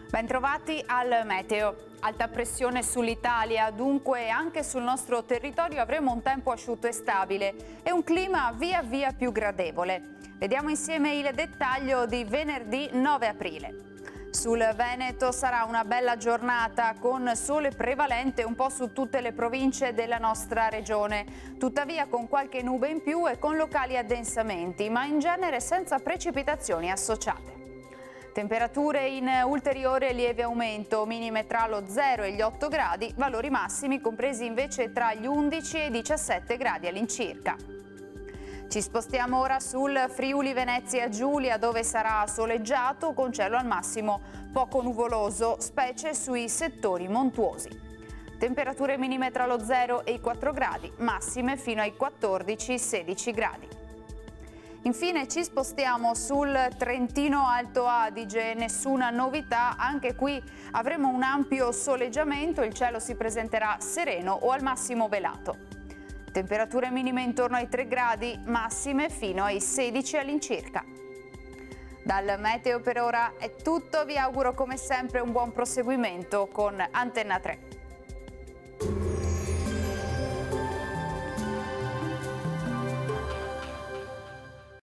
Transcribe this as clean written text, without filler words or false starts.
Bentrovati al meteo. Alta pressione sull'Italia, dunque anche sul nostro territorio avremo un tempo asciutto e stabile e un clima via via più gradevole. Vediamo insieme il dettaglio di venerdì 9 aprile. Sul Veneto sarà una bella giornata con sole prevalente un po' su tutte le province della nostra regione, tuttavia con qualche nube in più e con locali addensamenti, ma in genere senza precipitazioni associate. Temperature in ulteriore lieve aumento, minime tra lo 0 e gli 8 gradi, valori massimi compresi invece tra gli 11 e i 17 gradi all'incirca. Ci spostiamo ora sul Friuli Venezia Giulia, dove sarà soleggiato con cielo al massimo poco nuvoloso, specie sui settori montuosi. Temperature minime tra lo 0 e i 4 gradi, massime fino ai 14-16 gradi. Infine ci spostiamo sul Trentino Alto Adige, nessuna novità, anche qui avremo un ampio soleggiamento, il cielo si presenterà sereno o al massimo velato. Temperature minime intorno ai 3 gradi, massime fino ai 16 all'incirca. Dal meteo per ora è tutto, vi auguro come sempre un buon proseguimento con Antenna 3.